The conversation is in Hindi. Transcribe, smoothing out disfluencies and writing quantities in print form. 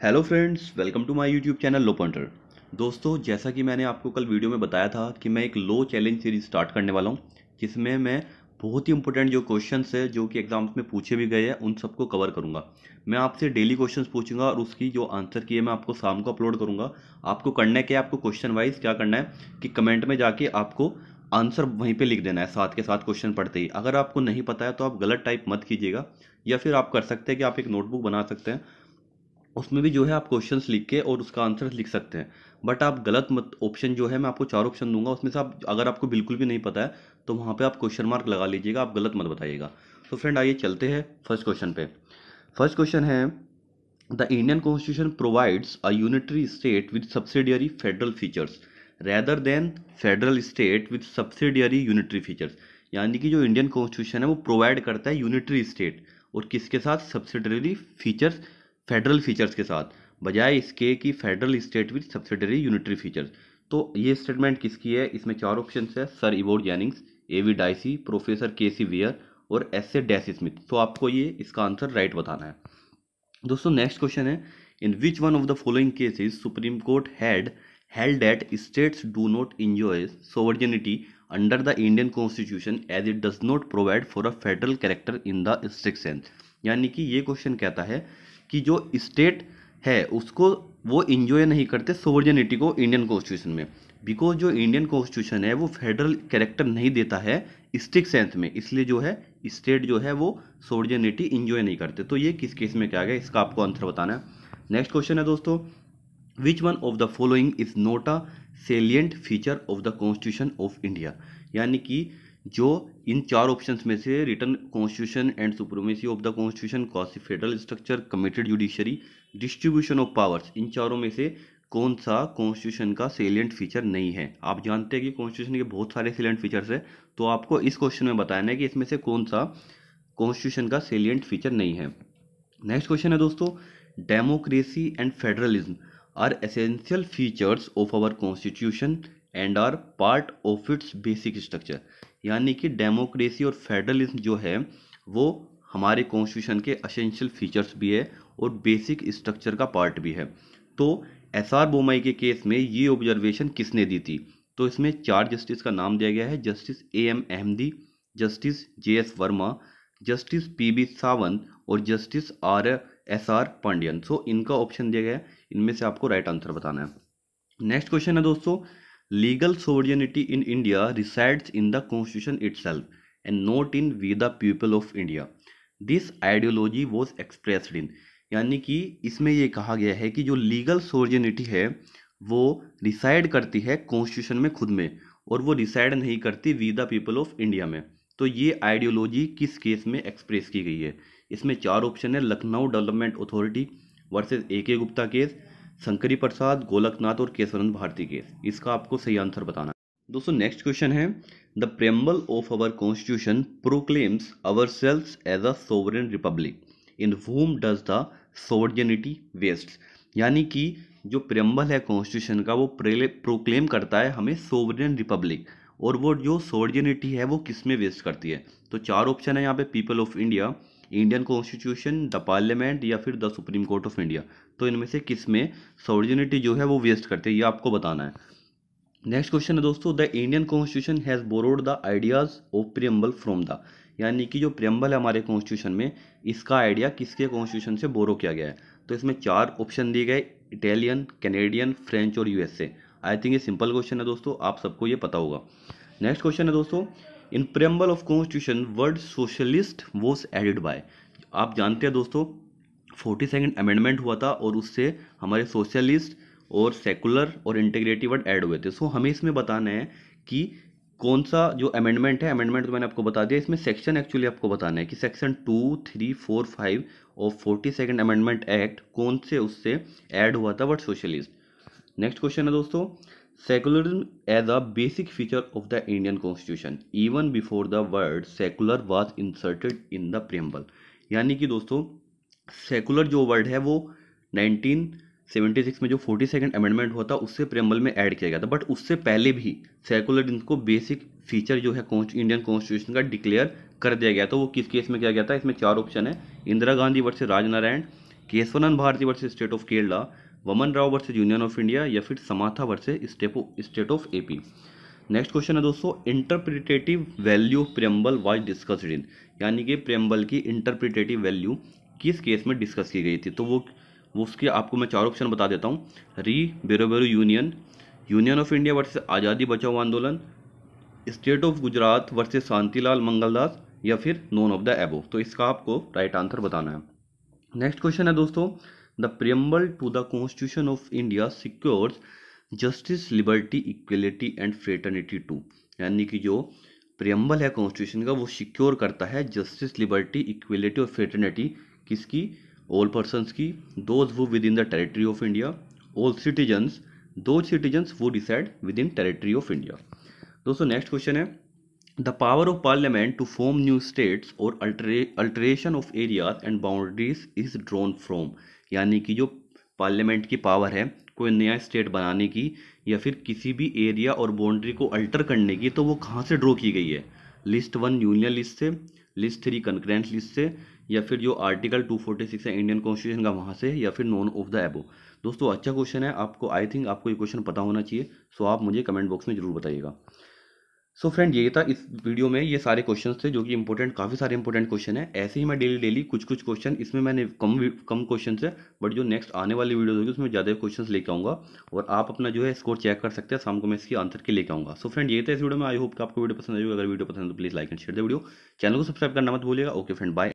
Hello friends, welcome to my YouTube channel low pointer. दोस्तों, जैसा कि मैंने आपको कल वीडियो में बताया था कि मैं एक लो चैलेंज सीरीज स्टार्ट करने वाला हूं, जिसमें मैं बहुत ही इंपॉर्टेंट जो क्वेश्चंस है जो कि एग्जाम्स में पूछे भी गए हैं उन सबको कवर करूंगा। मैं आपसे डेली क्वेश्चंस पूछूंगा और उसकी जो आंसर की है मैं आपको शाम को अपलोड करूंगा। आपको करना है क्या, आपको क्वेश्चन वाइज क्या करना है कि कमेंट में जाके आपको आंसर वहीं पे लिख देना है साथ के साथ क्वेश्चन पढ़ते ही। अगर आपको नहीं पता है तो आप गलत टाइप मत कीजिएगा, या फिर आप कर सकते हैं कि आप एक नोटबुक बना सकते हैं, उसमें भी जो है आप क्वेश्चंस लिख के और उसका आंसर लिख सकते हैं। बट आप गलत मत, ऑप्शन जो है मैं आपको 4 ऑप्शन दूंगा, उसमें से आप अगर आपको बिल्कुल भी नहीं पता है तो वहाँ पे आप क्वेश्चन मार्क लगा लीजिएगा, आप गलत मत बताइएगा। तो फ्रेंड आइए चलते हैं फर्स्ट क्वेश्चन पे। फर्स्ट क्वेश्चन है, the Indian constitution provides a unitary state with subsidiary federal features rather than federal state with subsidiary unitary features. यानी कि जो इंडियन कॉन्स्टिट्यूशन है वो प्रोवाइड करता है यूनिटरी स्टेट और किसके साथ, सब्सिडरी फीचर्स, फेडरल फीचर्स के साथ, बजाय इसके कि federal state with subsidiary unitary features. तो ये स्टेटमेंट किसकी है? इसमें 4 ऑप्शन है, sir Ivor Jennings, AV Dicey, professor KC Wheare और एस ए डैश स्मिथ। तो आपको ये इसका आंसर राइट बताना है। दोस्तों नेक्स्ट क्वेश्चन है, in which one of the following cases Supreme Court had held that states do not enjoy sovereignty under the Indian Constitution as it does not provide for a federal character in the strict sense। यानी कि ये क्वेश्चन कहता है कि जो स्टेट है उसको वो इंजॉय नहीं करते सोवरेनिटी को इंडियन कॉन्स्टिट्यूशन में, बिकॉज जो इंडियन कॉन्स्टिट्यूशन है वो फेडरल कैरेक्टर नहीं देता है स्ट्रिक्ट सेंस में, इसलिए जो है स्टेट जो है वो सोवरेनिटी इंजॉय नहीं करते। तो ये किस केस में क्या गया, इसका आपको आंसर बताना है। नेक्स्ट क्वेश्चन है दोस्तों, which one of the following is not a salient feature of the constitution of India. यानी कि जो इन 4 ऑप्शंस में से written constitution and supremacy of the constitution, quasi federal structure, committed judiciary, distribution of powers, इन चारों में से कौन सा कॉन्स्टिट्यूशन का सेलियंट फीचर नहीं है? आप जानते हैं कि कॉन्स्टिट्यूशन के बहुत सारे सेलियंट फीचर्स है, तो आपको इस क्वेश्चन में बताना है कि इसमें से कौन सा कॉन्स्टिट्यूशन का सेलियंट फीचर नहीं है। नेक्स्ट क्वेश्चन है दोस्तों, democracy and federalism are essential features of our constitution and are part of its basic structure. यानी कि डेमोक्रेसी और फेडरलिज्म जो है वो हमारे कॉन्स्टिट्यूशन के एसेंशियल फीचर्स भी है और बेसिक स्ट्रक्चर का पार्ट भी है। तो एस आर बोमई के केस में ये ऑब्जर्वेशन किसने दी थी? तो इसमें 4 जस्टिस का नाम दिया गया है, justice A M Ahmadi, justice J S Verma, justice P B Sawant और justice R S R Pandian. So इनका ऑप्शन दिया गया है, इनमें से आपको राइट आंसर बताना है। नेक्स्ट क्वेश्चन है दोस्तों, legal sovereignty in India resides in the constitution itself and not in we the people of India. This ideology was expressed in. यानी कि इसमें यह कहा गया है कि जो लीगल सोवरेनिटी है वो रिसाइड करती है कॉन्स्टिट्यूशन में खुद में, और वो रिसाइड नहीं करती we the people of India में। तो ये आइडियोलॉजी किस केस में एक्सप्रेस की गई है? इसमें 4 ऑप्शन है, Lucknow development authority versus A K Gupta case, Shankari Prasad, Golaknath और केशवनंद भारती केस। इसका आपको सही आंसर बताना है। दोस्तों नेक्स्ट क्वेश्चन है, the preamble of our constitution proclaims ourselves as a sovereign republic in whom does the sovereignty vest. यानी कि जो प्रेम्बल है कॉन्स्टिट्यूशन का वो प्रोक्लेम करता है हमें सोवरेन रिपब्लिक, और वो जो सोवरेनिटी है वो किस में वेस्ट करती है? तो 4 ऑप्शन है यहाँ पे, people of India, Indian constitution, the parliament या फिर the supreme court of India. तो इनमें से किस में सोवरेनिटी जो है वो वेस्ट करते हैं, ये आपको बताना है। नेक्स्ट क्वेश्चन है दोस्तों, the Indian constitution has borrowed the ideas of preamble from the. यानी कि जो प्रियम्बल है हमारे कॉन्स्टिट्यूशन में, इसका आइडिया किसके कॉन्स्टिट्यूशन से बोरो किया गया है? तो इसमें 4 ऑप्शन दिए गए, इटालियन, कैनेडियन, फ्रेंच और यूएसए। आई थिंक ये सिंपल क्वेश्चन है दोस्तों, आप सबको ये पता होगा। नेक्स्ट क्वेश्चन है दोस्तों, in preamble of constitution word socialist was added by. आप जानते हैं दोस्तों 42nd अमेंडमेंट हुआ था और उससे हमारे सोशलिस्ट और सेकुलर और इंटीग्रेटिव वर्ड ऐड हुए थे। सो हमें इसमें बताना है कि कौन सा जो अमेंडमेंट है, अमेंडमेंट तो मैंने आपको बता दिया, इसमें सेक्शन एक्चुअली आपको बताना है कि section 2, 3, 4, 5 of 42nd amendment act कौन से उससे ऐड हुआ था वर्ड सोशलिस्ट। नेक्स्ट क्वेश्चन है दोस्तों, secularism as a basic feature of the Indian constitution even before the word secular was inserted in the preamble. यानी कि दोस्तों सेकुलर जो वर्ड है वो 1976 में जो 42nd अमेंडमेंट हुआ था उससे प्रियम्बल में ऐड किया गया था, बट उससे पहले भी सेकुलरिज्म को बेसिक फीचर जो है इंडियन कॉन्स्टिट्यूशन का डिक्लेयर कर दिया गया। तो वो किस केस में किया गया था? इसमें 4 ऑप्शन है, Indira Gandhi versus Rajnarain, Kesavananda Bharati versus state of Kerala, Waman Rao versus union of India, या फिर Samatha versus state of AP. Next question है दोस्तों, interpretative value of preamble was discussed in, यानी कि प्रेम्बल की इंटरप्रिटेटिव वैल्यू किस केस में डिस्कस की गई थी। तो वो उसके आपको मैं 4 ऑप्शन बता देता हूँ। Re Berubari union, union of India versus Azadi Bachao Andolan, state of Gujarat versus Shantilal Mangaldas, या फिर नोन ऑफ द एबो। तो इसका आपको राइट आंसर बताना है। नेक्स्ट क्वेश्चन है दोस्तों, the preamble to the constitution of India secures justice, liberty, equality and fraternity to, यानी कि जो प्रियम्बल है कॉन्स्टिट्यूशन का वो सिक्योर करता है जस्टिस, लिबर्टी, इक्वलिटी और फ्रेटर्निटी किसकी, ऑल पर्सन्स की, those who within the territory of India, all citizens, those citizens who reside within territory of India. दोस्तों नेक्स्ट क्वेश्चन है, the power of parliament to form new states और alteration of areas and boundaries is drawn from, यानी कि जो पार्लियामेंट की पावर है कोई नया स्टेट बनाने की या फिर किसी भी एरिया और बाउंड्री को अल्टर करने की, तो वो कहाँ से ड्रॉ की गई है, लिस्ट 1 यूनियन लिस्ट से, लिस्ट 3 कंकरेंट लिस्ट से, या फिर जो आर्टिकल 246 है इंडियन कॉन्स्टिट्यूशन का वहाँ से, या फिर नॉन ऑफ द एबो। दोस्तों अच्छा क्वेश्चन है, आपको आई थिंक आपको ये क्वेश्चन पता होना चाहिए, सो आप मुझे कमेंट बॉक्स में जरूर बताइएगा। सो फ्रेंड ये था इस वीडियो में, ये सारे क्वेश्चंस थे जो कि इंपॉर्टेंट, काफ़ी सारे इंपॉर्टेंट क्वेश्चन है। ऐसे ही मैं डेली कुछ क्वेश्चन, इसमें मैंने कम क्वेश्चन है, बट जो नेक्स्ट आने वाली वीडियो होगी उसमें ज़्यादा क्वेश्चंस लेके आऊँगा और आप अपना जो है स्कोर चेक कर सकते हैं। शाम को मैं इसकी आंसर के लेके आऊँगा। सो फ्रेंड ये था इस वीडियो में, आई होप कि आपको वीडियो पसंद आई होगी। अगर वीडियो पसंद है तो please like and share the video, channel को सब्सक्राइब करना मत भूलिएगा। Okay friend, bye.